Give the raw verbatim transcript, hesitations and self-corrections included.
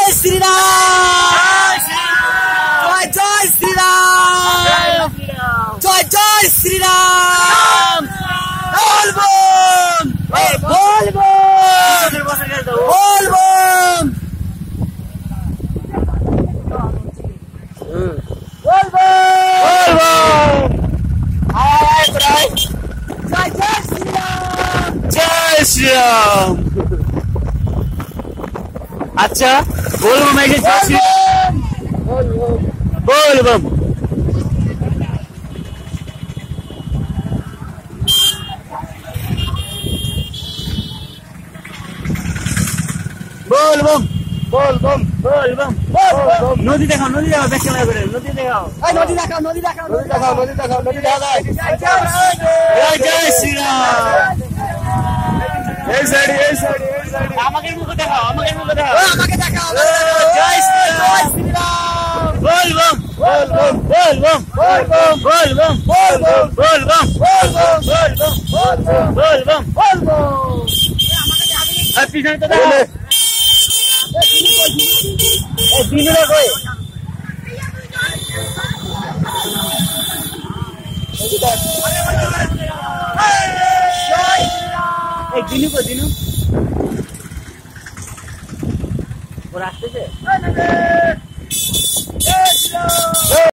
জয় শ্রীরাম জয় জয় শ্রীরাম জয় জয় শ্রীরাম বলবম বলবম বলবম जय श्री राम। अच्छा बोल बम ऐसे जय श्री राम बोल बम बोल बम बोल बम बोल बम नदी देखाओ नदी देखाओ बैक कैमरा করে নদী দেখাও নদী দেখাও নদী দেখাও নদী দেখাও নদী দেখাও নদী দেখাও জয় জয় শ্রী রাম এই সাইড এই সাইড এই সাইড আমাকে মুখ দেখাও আমাকে মুখ দেখাও আমাকে দেখাও জয় শ্রী রাম বল বম বল বম বল বম বল বম বল বম বল বম বল বম বল বম বল বম বল বম আমাকে যাবি আর পিছনে তো দেখো ए दिनु रे कोई ए दिनु को दिनु वो रास्ते से